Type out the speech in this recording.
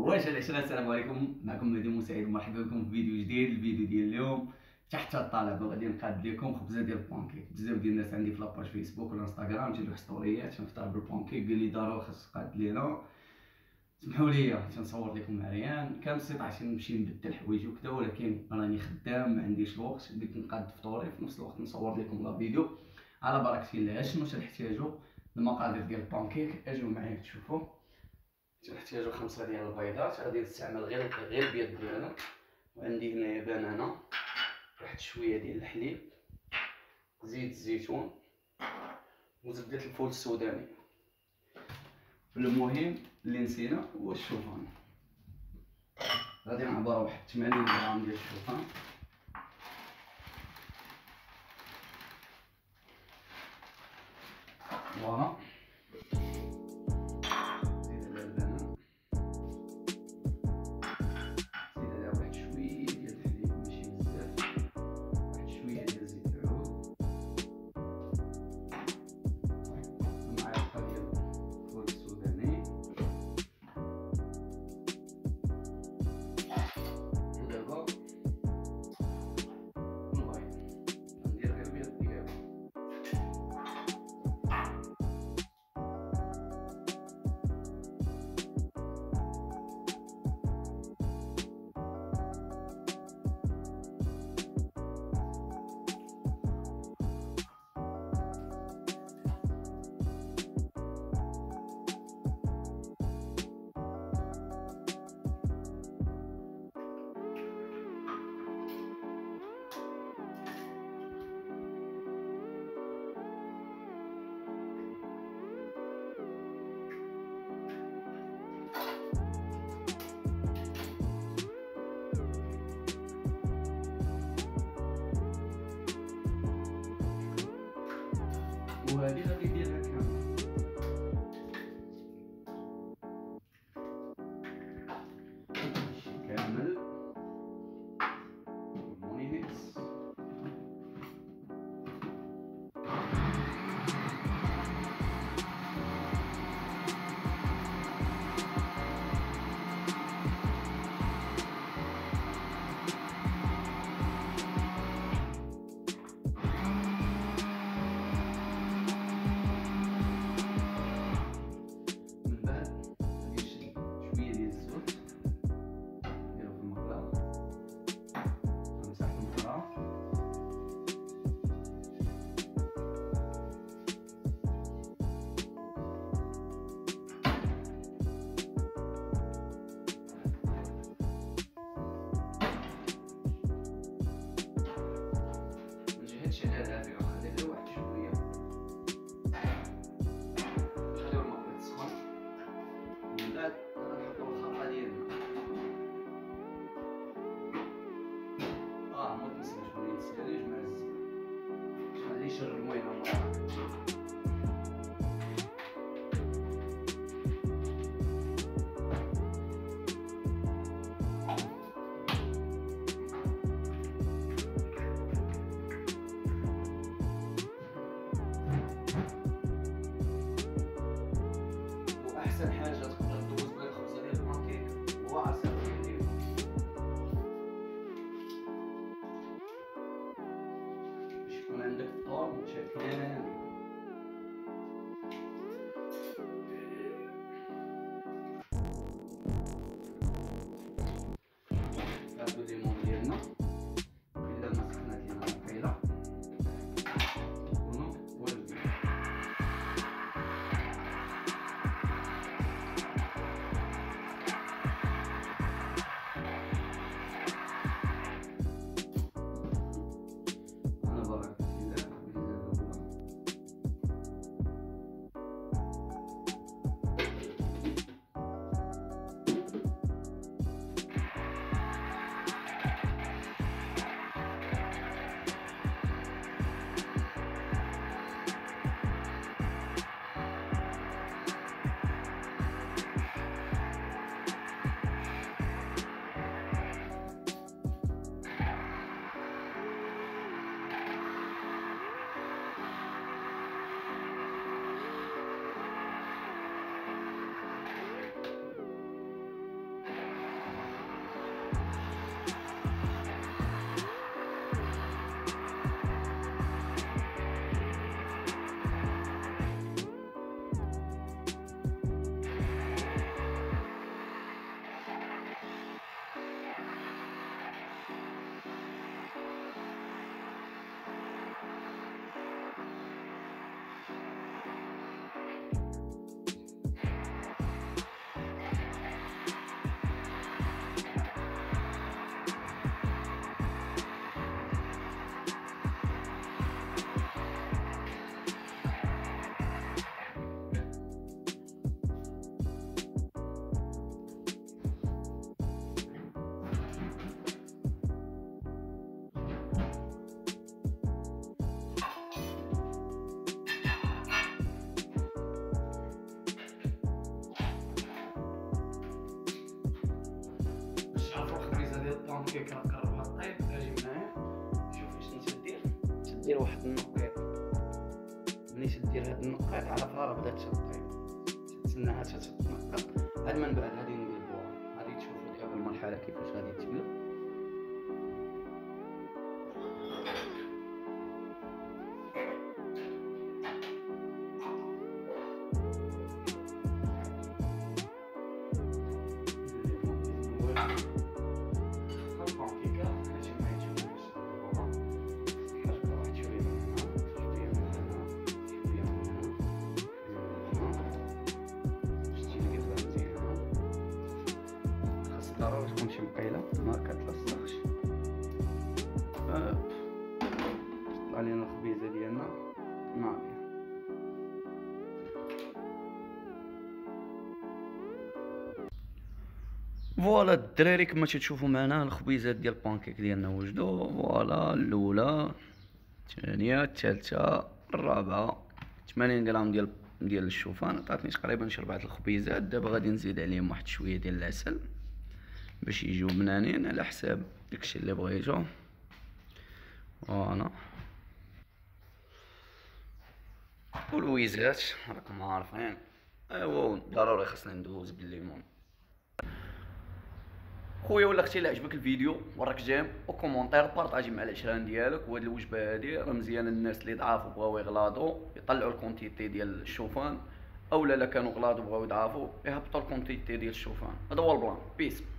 واش العشرة. السلام عليكم، معكم مهدي مساعد، مرحبا بكم في فيديو جديد. الفيديو ديال اليوم تحت الطلب غادي نقاد لكم خبزه ديال البانكيك. بزاف ديال الناس عندي في لاباج فيسبوك ولا انستغرام تيجيو ستوريات تنفطر بالبانكيك، قال لي ضروري خاص قاد لينا. سمحوا لي تنصور لكم عريان، كان بسيط عشان نمشي نبدل حوايجي وكذا، ولكن راني خدام ما عنديش الوقت، بديت نقاد فطوري في نفس الوقت نصور لكم لا فيديو على بركه الله. شنو تنحتاجو؟ المقادير ديال البانكيك اجيو معايا تشوفوا. تنحتاجو 5 ديال البيضات، غادي نستعمل غير البيض ديالهم، وعندي هنايا بنانه، واحد شويه ديال الحليب، زيت الزيتون وزبده الفول السوداني. المهم اللي نسينا هو الشوفان، غادي نعبر واحد 80 غرام ديال الشوفان. فوالا وهذه غادي نديرها كامل. كامل مونينيكس شر المويه واحسن حاجه تقدر تدوز بها الخبزه ديال البانكيك هو عصير الحليب. باش يكون عندك فطور متشكل. هادو الليمون ديالنا الا ما سخنات لينا القيله يكونوا واجدين. البانكيك راه قربها طيب. اجي معايا شوف اش تدير. تدير واحد النقيط، ملي تدير هاد النقيط عرفها راه بدات تطيب، تتسناها تتنقط. عاد من بعد غادي نقلبوها. غادي تشوفوا دابا المرحله كيفاش غادي تقلب. ضروري تكون شي مقيله ما كتلصقش. طلع لينا الخبيزه ديالنا ناضيه. فوالا الدراري كما تشوفوا معنا الخبيزات ديال البانكيك ديالنا وجدوا. فوالا الاولى، الثانيه، الثالثه، الرابعه. 80 غرام ديال الشوفان عطاتني تقريبا شي 4 الخبيزات. دابا غادي نزيد عليهم واحد شويه ديال العسل باش يجيو بنانين على حساب داكشي اللي بغيتو. فوالا والويزات راكم عارفين. ايوا ضروري خاصنا ندوز بالليمون. خويا ولا اختي اللي عجبك الفيديو وراك جيم وكومونتير بارطاجي مع العشران ديالك. وهاد الوجبه هادي راه مزيانه للناس اللي ضعاف وبغاو يغلاضوا يطلعوا الكونتيتي ديال الشوفان، اولا لا كانوا غلاض وبغاو يضعفوا يهبطوا الكونتيتي ديال الشوفان. هذا هو البلان. بيس.